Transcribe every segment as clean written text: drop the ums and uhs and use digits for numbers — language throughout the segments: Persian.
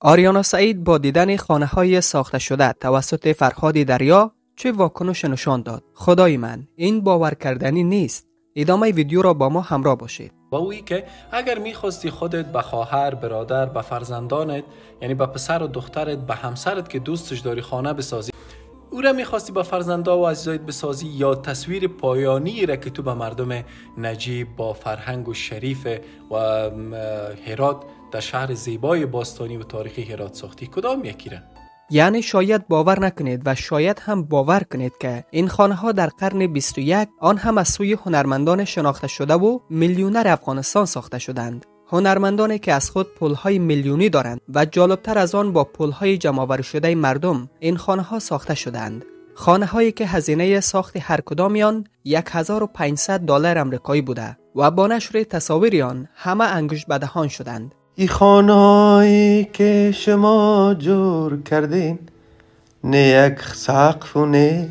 آریانا سعید با دیدن خانه‌های ساخته شده توسط فرهاد دریا چه واکنش نشان داد؟ خدای من، این باور کردنی نیست. ادامه ویدیو را با ما همراه باشید. با اویی که اگر میخواستی خودت به خواهر، برادر، به فرزندانت، یعنی به پسر و دخترت، به همسرت که دوستش داری خانه بسازی، او را میخواستی به فرزندا و عزیزایت بسازی، یا تصویر پایانی را که تو به مردم نجیب با فرهنگ و شریف و هرات در شهر زیبای باستانی و تاریخی هرات ساختی، کدام یکی را؟ یعنی شاید باور نکنید و شاید هم باور کنید که این خانه ها در قرن 21 آن هم از سوی هنرمندان شناخته شده و میلیونر افغانستان ساخته شدند. هنرمندانی که از خود پل‌های میلیونی دارند و جالبتر از آن با پل‌های جمع‌آوری شده مردم این خانه‌ها ساخته شدند. خانه‌هایی که هزینه ساخت هر کدام آن $1500 آمریکایی بوده و با نشر تصاویر آن همه انگشت به دهان شدند. این خانه‌ای که شما جور کردین نه یک سقف و نه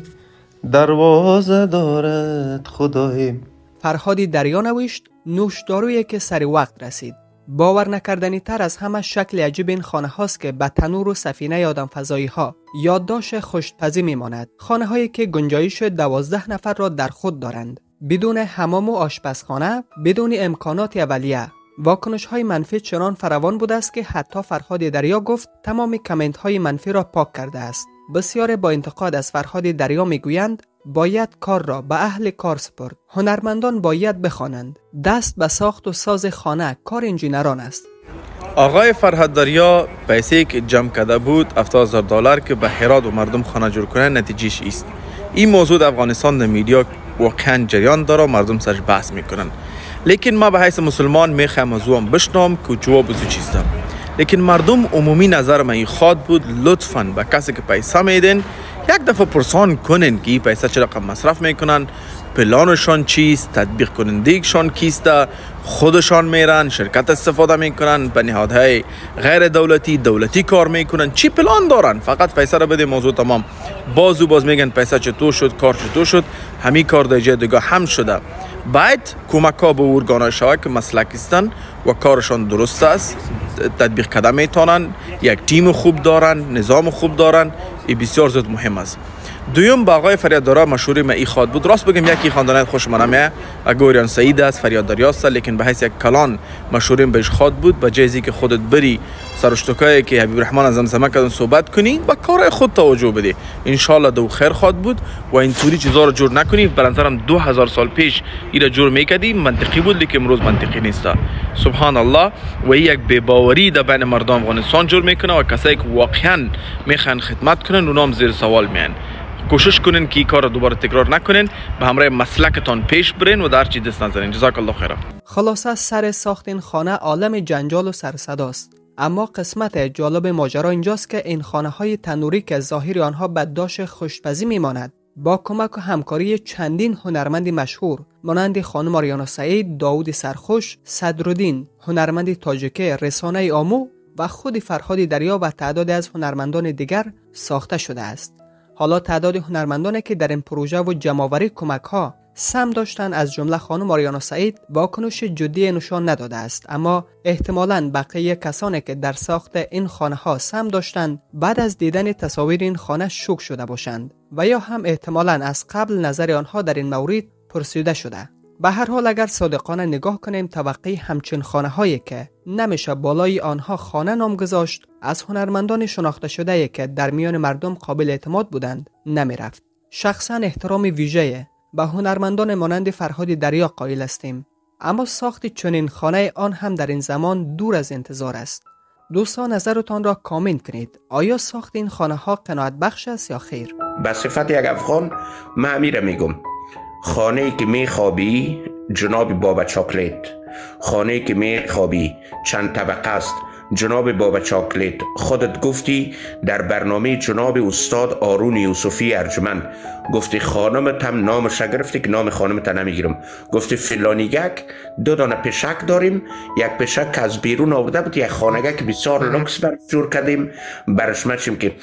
دروازه دارد خدایم. فرهاد دریا نوشت نوشدارویی که سر وقت رسید. باور نکردنی تر از همه شکل عجیب این خانه هاست که به تنور و سفینه آدم فضایی ها یادداشت خوشپزی میماند. خانه هایی که گنجایش 12 نفر را در خود دارند، بدون حمام و آشپزخانه، بدون امکانات اولیه. واکنش های منفی چنان فراوان بوده است که حتی فرهاد دریا گفت تمام کامنت های منفی را پاک کرده است. بسیار با انتقاد از فرهاد دریا میگویند باید کار را به اهل کار سپرد. هنرمندان باید بخوانند. دست به ساخت و ساز خانه کار انجینران است. آقای فرهاد دریا پیسه که جمع کرده بود $70,000 که به هرات و مردم خانه جور کنن، نتیجهش است. این موضوع در افغانستان در میدیا واقعا جریان داره و مردم سرش بحث میکنن. لیکن ما به حیث مسلمان میخوایم موضوعم بشنوم که جواب از چیسته. لیکن مردم عمومی نظر من این خواد بود لطفاً به کسی که پیسه میدن یک دفعه پرسان کنن که این پیسه چه رقم مصرف میکنن، پلانشان چیست، تطبیق کنندگیشان کیسته، خودشان میرن شرکت استفاده میکنن، به نهادهای غیر دولتی کار میکنن، چی پلان دارن؟ فقط پیسه را بده موضوع تمام. باز میگن پیسه چطور شد، کار چطور شد، همین کار در جای دیگه هم شده. باید کمک ها به ارگان‌های شوی که مسلکی هستند و کارشان درست است تطبیق کرده میتونن، یک تیم خوب دارن، نظام خوب دارن. این بسیار زیاد مهم است. دویم با آقای فریاد دریا مشوری من این خواد بود. راست بگم یکی خواندن خوش منمه آریانا سعید است، فریاد دریا است، لیکن به حیث یک کلان مشوریم بهش خواد بود. به جایزی که خودت بری سرشتکایی که حبیب الرحمن از زمزمه کردن صحبت کنی، با کار خود توجه بده. ان شاء الله دو خیر خواد بود و اینطوری چیزا رو جور نکنی. به نظرم 2000 سال پیش اینا جور میکردی منطقی بود، لیکن امروز منطقی نیست. سبحان الله. و یک بی‌باوری در بین مردم افغانستان جور میکنه و کسایی که واقعا میخوان خدمت کنن اونام زیر سوال میان. کوشش کنین که این کار رو دوباره تکرار نکنین، به همراه مسلکتان پیش برین و در چی دست نزنین. جزاک الله خیر. خلاصه سر ساخت این خانه عالم جنجال و سر صداست. اما قسمت جالب ماجرا اینجاست که این خانه های تنوری که ظاهر آنها بدداشت خوشپزی میماند، با کمک و همکاری چندین هنرمند مشهور مانند خانم آریانا سعید، داوود سرخوش، صدرالدین هنرمند تاجیکی، رسانه آمو و خود فرهاد دریا و تعداد از هنرمندان دیگر ساخته شده است. حالا تعداد هنرمندانی که در این پروژه و جمع‌آوری کمک‌ها سهم داشتند از جمله خانم آریانا سعید واکنش جدی نشان نداده است، اما احتمالاً بقیه کسانی که در ساخت این خانه‌ها سهم داشتند بعد از دیدن تصاویر این خانه شوک شده باشند و یا هم احتمالاً از قبل نظر آنها در این مورد پرسیده شده. به هر حال اگر صادقانه نگاه کنیم، توقع همچین خانه‌هایی که نمیشه بالای آنها خانه نام گذاشت، از هنرمندان شناخته شده که در میان مردم قابل اعتماد بودند نمیرفت. شخصا احترام ویژه به هنرمندان مانند فرهاد دریا قائل هستیم، اما ساخت چنین خانه آن هم در این زمان دور از انتظار است. دوستان نظرتان را کامنت کنید. آیا ساخت این خانه ها قناعت بخش است یا خیر؟ به صفت یک افغان من امیره میگم، خانه‌ای که میخوابی جناب بابا چاکلیت، خانه‌ای که میخوابی چند طبقه است جناب بابا چاکلیت. خودت گفتی در برنامه جناب استاد آرون یوسفی ارجمند، گفتی خانمت هم نامش گرفتی که نام خانمت نمیگیرم، گفتی فلانیگک 2 دانه پشک داریم، یک پشک از بیرون آورده بود، یک خانگک بسیار لوکس برش جور کردیم، برش مچیم که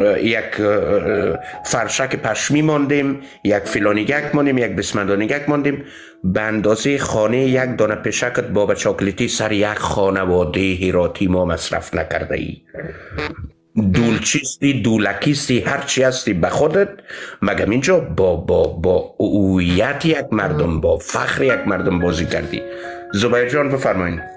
یک فرشک پشمی ماندیم، یک فلانیگک ماندیم، یک بسمندانیگک ماندیم. به اندازه خانه یک دانه پشکت بابا چاکلتی سر یک خانواده هراتی ما مصرف نکرده ای. دولچیستی، دولکیستی، هرچی هستی به خودت، مگم اینجا با هویت یک مردم، با فخر یک مردم بازی کردی. زبیر جان بفرمایید.